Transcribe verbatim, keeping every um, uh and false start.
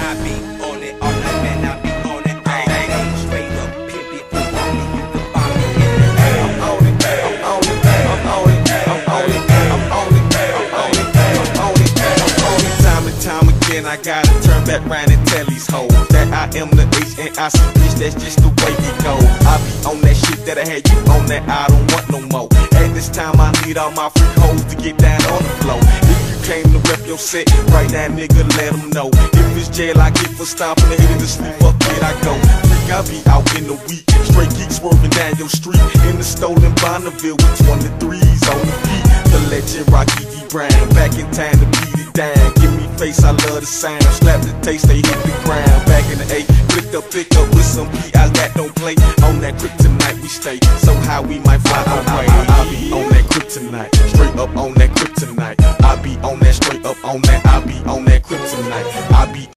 I be on it all night, man. I be on it all day. Straight up pimp it, you want me, you can find me in the air. I'm on it, I'm on it, I'm on it, I'm on it, I'm on it, I'm on it, I'm on it, I'm on it. Time and time again, I gotta turn back round and tell these hoes that I am the H and I see bitch, that's just the way we go. I be on that shit that I had you on that I don't want no more. At this time, I need all my freak hoes to get down on the floor. If you came to rep your set, right now, nigga, let them know. If it's jail, I get for stomping the head to sleep, fuck it, I go. Freak, I be out in the week, straight geeks swerving down your street. In the stolen Bonneville with twenty-threes on the beat. The legend Rocky D. Brown, back in time to beat it down. Give me face, I love the sound. Slap the taste, they hit the ground. Back in the eight, click up, pick up with some P I that don't play. On that kryptonite we stay, so how we might fly away. I be on that kryptonite, straight up on that kryptonite. I be on that, straight up on that. I be on that kryptonite. I be